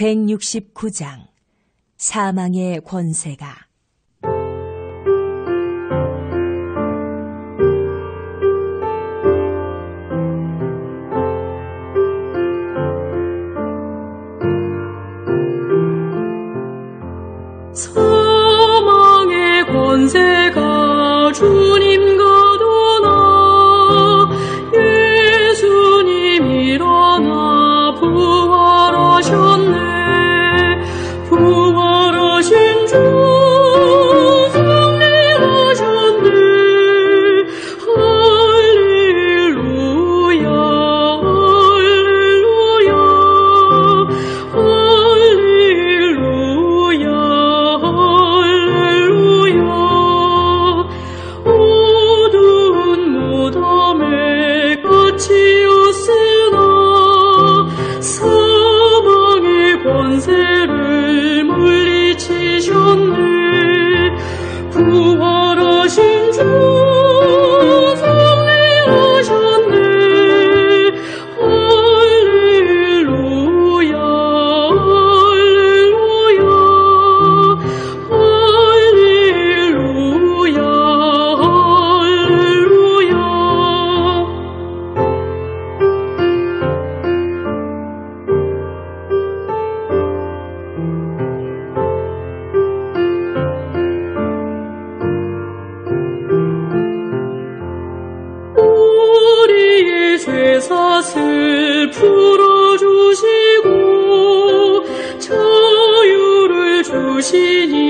169장 사망의 권세가. 사망의 권세가 주님과 도나 예수님 일어나 부활하셨네. 부활하신 주 승리하셨네. 할렐루야 할렐루야 할렐루야. 어두운 무덤에 갇히었으나 사망의 권세를 물리치셨네. 부활하신 주 승리하셨네. 할렐루야 할렐루야 할렐루야 우리의 죄사슬 풀어주시고 자유를 주시니